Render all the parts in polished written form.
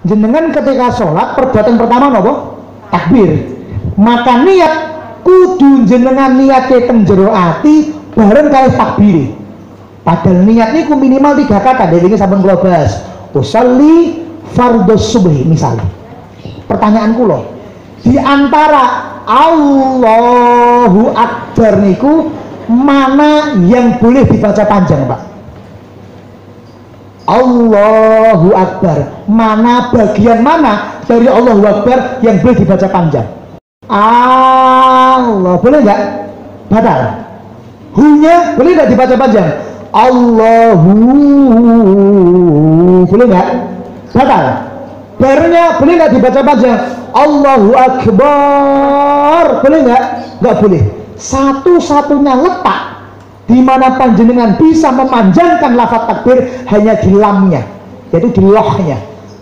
jenengan ketika sholat perbuatan pertama nopo takbir, maka niat kudu jenengan niatnya teng jero ati bareng kali takbir. Padahal niat niku minimal 3 kata. Dari ini sampun kula bahas. Usolli fardhu subhi misalnya. Pertanyaanku loh, di antara Allahu Akbar niku mana yang boleh dibaca panjang, Pak? Allahu Akbar, mana bagian mana dari Allahu Akbar yang boleh dibaca panjang? Allah, boleh nggak? Batal. Hunya boleh nggak dibaca panjang? Allahu, boleh nggak? Batal. Barnya boleh nggak dibaca panjang? Allahu Akbar, boleh nggak? Nggak boleh. Satu-satunya letak di mana panjenengan bisa memanjangkan lafaz takbir hanya di lamnya, yaitu di lohnya.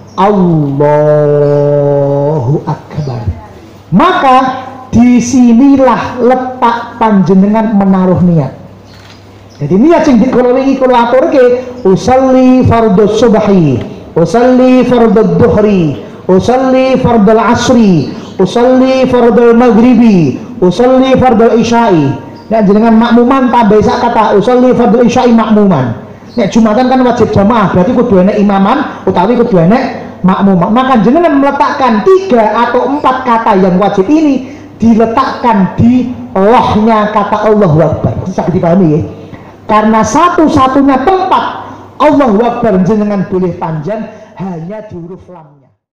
Allahu Akbar. Maka disinilah letak panjenengan menaruh niat. Jadi niat sing dikula wingi kula aturke, usolli fardhu subhi, usolli fardhu dhuhri, usolli fardhu asri, usolli fardhu maghribi, usolli fardhu isya'i. Nek jenengan makmuman tambah sak kata usolli fardhu isya'i makmuman. Nek Jumatan kan wajib jamaah, berarti kudu enek imaman utawi kudu enek makmuman. Maka jenengan meletakkan 3 atau 4 kata yang wajib ini diletakkan di lohnya kata Allahu Akbar. Bisa dipahami ya? Karena satu-satunya tempat Allahu Akbar jenengan boleh panjang hanya di huruf lamnya.